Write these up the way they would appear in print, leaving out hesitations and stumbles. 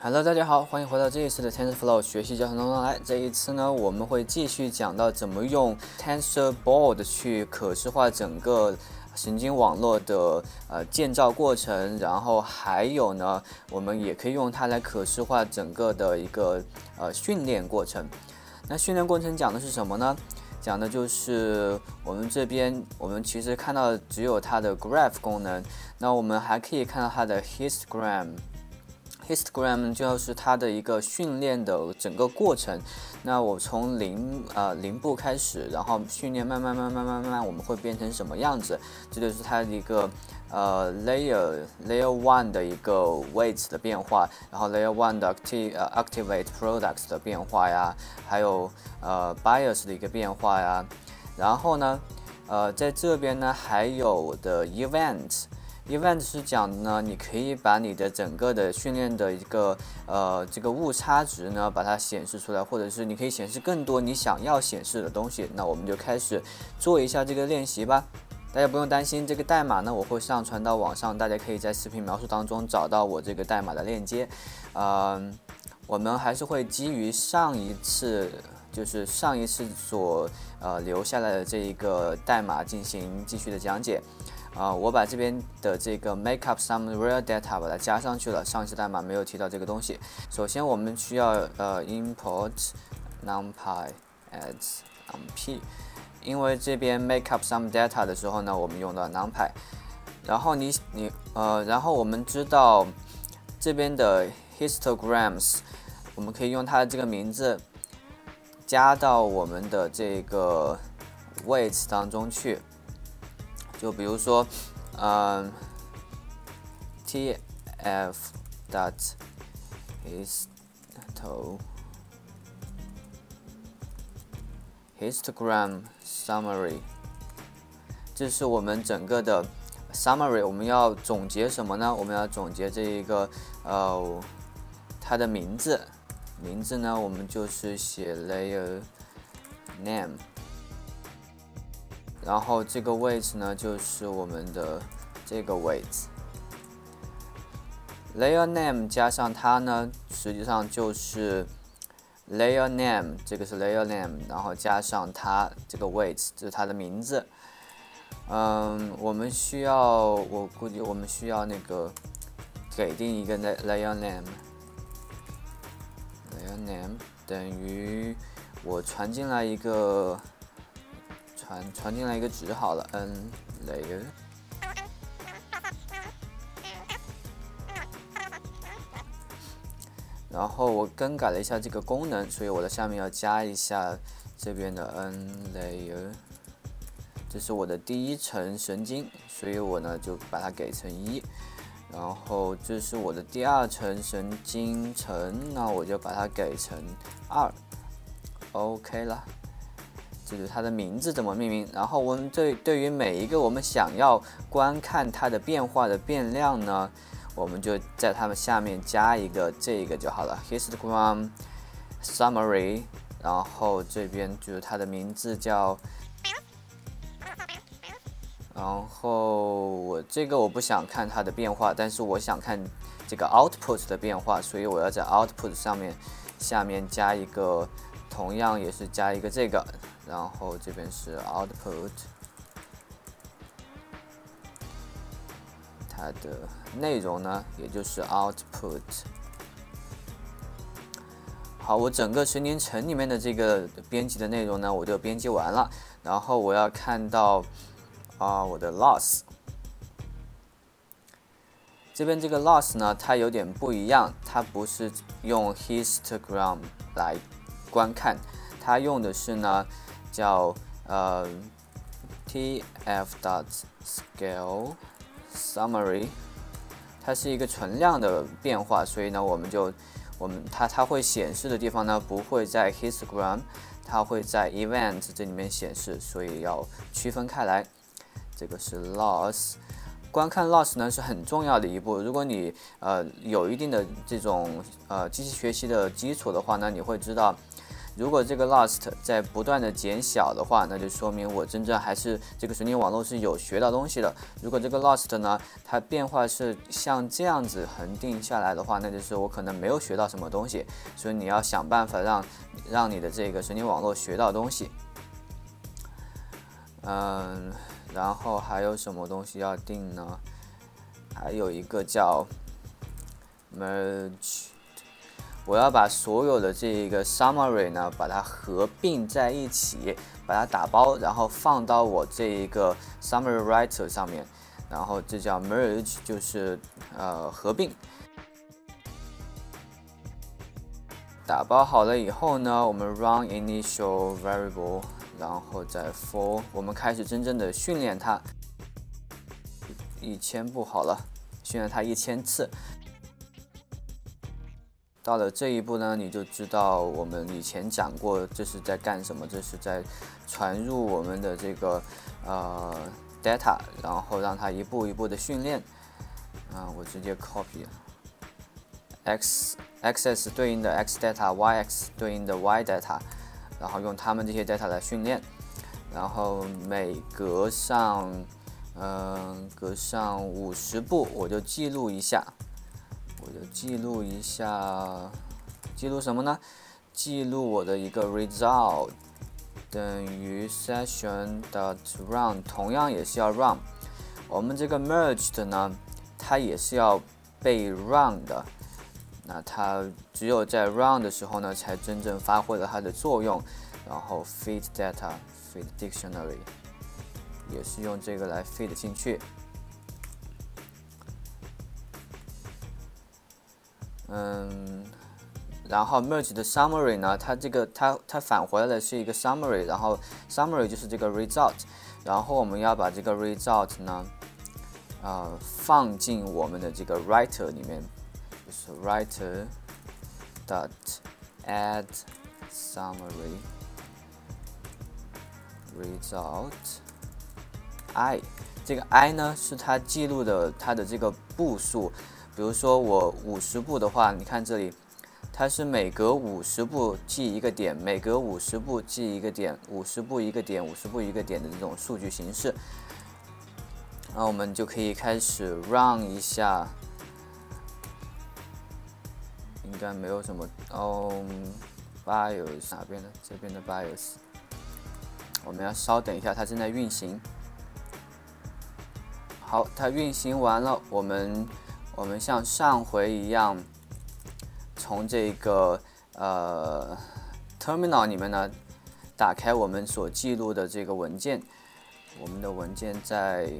Hello， 大家好，欢迎回到这一次的 TensorFlow 学习教程当中来。这一次呢，我们会继续讲到怎么用 TensorBoard 去可视化整个神经网络的建造过程，然后还有呢，我们也可以用它来可视化整个的一个训练过程。那训练过程讲的是什么呢？讲的就是我们这边，我们其实看到只有它的 Graph 功能，那我们还可以看到它的 Histogram 就是它的一个训练的整个过程。那我从零步开始，然后训练慢慢，我们会变成什么样子？这就是它的一个Layer 1的一个 weights 的变化，然后 Layer 1的 activate products 的变化呀，还有bias 的一个变化呀。然后呢，在这边呢还有的 event 是讲呢，你可以把你的整个的训练的一个这个误差值呢，把它显示出来，或者是你可以显示更多你想要显示的东西。那我们就开始做一下这个练习吧。大家不用担心，这个代码呢我会上传到网上，大家可以在视频描述当中找到我这个代码的链接。我们还是会基于上一次所留下来的这一个代码进行继续的讲解。我把这边的这个 make up some real data 把它加上去了，上一次代码没有提到这个东西。首先我们需要import numpy as numpy， 因为这边 make up some data 的时候呢，我们用到 numpy。然后然后我们知道这边的 histograms， 我们可以用它的这个名字加到我们的这个 weights 当中去。就比如说，tf dot histogram summary， 这是我们整个的 summary。我们要总结什么呢？我们要总结这一个它的名字呢，我们就是写 layer name。然后这个 weight 呢，就是我们的这个 weight。layer name 加上它呢，实际上就是 layer name， 这个是 layer name， 然后加上它这个 weight， 这是它的名字。我估计我们需要那个给定一个 layer name 等于我传进来一个。传进来一个值好了 ，n layer， 然后我更改了一下这个功能，所以我的下面要加一下这边的 n layer， 这是我的第一层神经，所以我呢就把它给成1，然后这是我的第二层神经层，那我就把它给成2 ，OK 了。这是它的名字怎么命名，然后我们对于每一个我们想要观看它的变化的变量呢，我们就在它们下面加一个这个就好了 ，histogram summary， 然后这边就是它的名字叫，然后我不想看它的变化，但是我想看这个 output 的变化，所以我要在 output 下面加一个，同样也是加一个这个。然后这边是 output， 它的内容呢，也就是 output。好，我整个神经层里面的这个编辑的内容呢，我就编辑完了。然后我要看到我的 loss， 这边这个 loss 呢，它有点不一样，它不是用 histogram 来观看，它用的是呢。叫tf dot scale summary， 它是一个存量的变化，所以呢，它会显示的地方呢，不会在 histogram， 它会在 event 这里面显示，所以要区分开来。这个是 loss， 观看 loss 呢是很重要的一步。如果你有一定的这种机器学习的基础的话呢，你会知道。 如果这个 lost 在不断的减小的话，那就说明我真正还是这个神经网络是有学到东西的。如果这个 lost 呢，它变化是像这样子恒定下来的话，那就是我可能没有学到什么东西。所以你要想办法让你的这个神经网络学到东西。然后还有什么东西要定呢？还有一个叫 merge， 我要把所有的这个 summary 呢，把它合并在一起，把它打包，然后放到我这一个 summary writer 上面，然后这叫 merge， 就是合并。打包好了以后呢，我们 run initial variable， 然后再 for， 我们开始真正的训练它。1000步好了，训练它1000次。到了这一步呢，你就知道我们以前讲过这是在干什么，这是在传入我们的这个data， 然后让它一步一步的训练。我直接 copy。xs 对应的 x data，yx 对应的 y data， 然后用它们这些 data 来训练，然后每隔上50步我就记录一下，记录什么呢？记录我的一个 result 等于 session.run， 同样也是要 run。我们这个 merged 呢，它也是要被 run 的。那它只有在 run 的时候呢，才真正发挥了它的作用。然后 feed data，feed dictionary， 也是用这个来 feed 进去。然后 merge 的 summary 呢，它返回来的是一个 summary， 然后 summary 就是这个 result， 然后我们要把这个 result 呢，放进我们的这个 writer 里面。就是 writer dot add summary result I， 这个 I 呢是它记录的它的这个步数。比如说我50步的话，你看这里，它是每隔50步记一个点，每隔50步记一个点，50步一个点，50步一个点的这种数据形式。然后我们就可以开始 run 一下。应该没有什么BIOS 哪边的？这边的 BIOS， 我们要稍等一下，它正在运行。好，它运行完了，我们像上回一样，从这个terminal 里面呢，打开我们所记录的这个文件。我们的文件在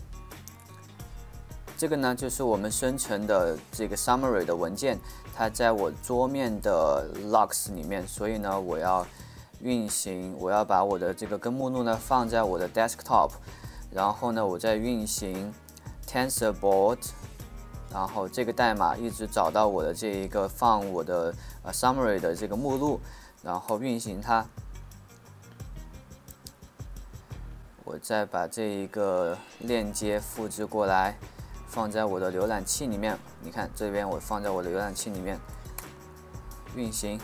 这个呢，就是我们生成的这个 summary 的文件。它在我桌面的 logs 里面，所以呢，我要运行，我要把我的这个根目录呢放在我的 desktop， 然后呢，我再运行 TensorBoard， 然后这个代码一直找到我的这一个放我的summary 的这个目录，然后运行它。我再把这一个链接复制过来。放在我的浏览器里面，你看这边我放在我的浏览器里面运行，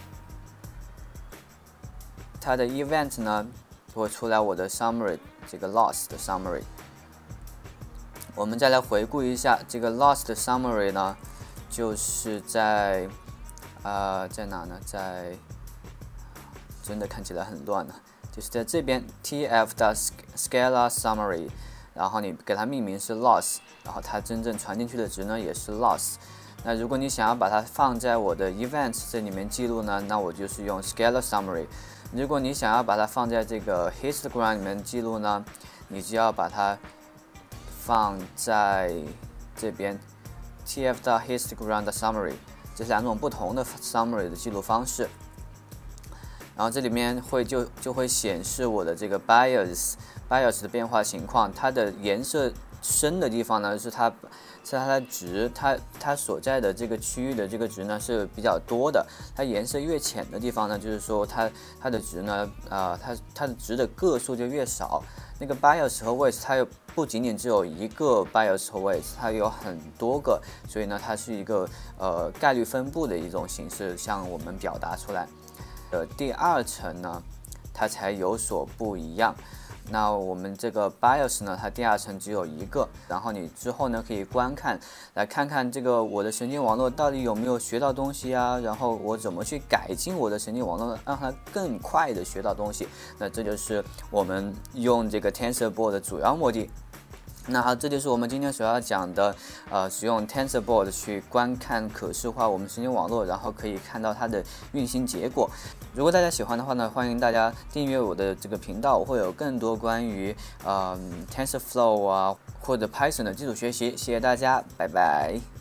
它的 event 呢会出来我的 summary， 这个 lost 的 summary。我们再来回顾一下这个 lost 的 summary 呢，就是在哪呢？在真的看起来很乱呢，就是在这边 tf 的 scalar summary。然后你给它命名是 loss， 然后它真正传进去的值呢也是 loss。那如果你想要把它放在我的 event 这里面记录呢，那我就是用 scalar summary。如果你想要把它放在这个 histogram 里面记录呢，你就要把它放在这边 tf 的 histogram 的 summary。这是两种不同的 summary 的记录方式。然后这里面就会显示我的这个 BIOS 的变化情况，它的颜色深的地方呢是它的值，它所在的这个区域的这个值呢是比较多的。它颜色越浅的地方呢，就是说它的值呢，它的值的个数就越少。那个 BIOS 和 weights 它又不仅仅只有一个 BIOS 和 weights， 它有很多个，所以呢它是一个概率分布的一种形式向我们表达出来。 第2层呢，它才有所不一样。那我们这个 BIOS 呢，它第2层只有一个，然后你之后呢可以观看，来看看这个我的神经网络到底有没有学到东西啊，然后我怎么去改进我的神经网络，让它更快的学到东西。那这就是我们用这个 TensorBoard 的主要目的。那好，这就是我们今天所要讲的，使用 TensorBoard 去观看可视化我们神经网络，然后可以看到它的运行结果。如果大家喜欢的话呢，欢迎大家订阅我的这个频道，我会有更多关于TensorFlow 啊或者 Python 的基础学习。谢谢大家，拜拜。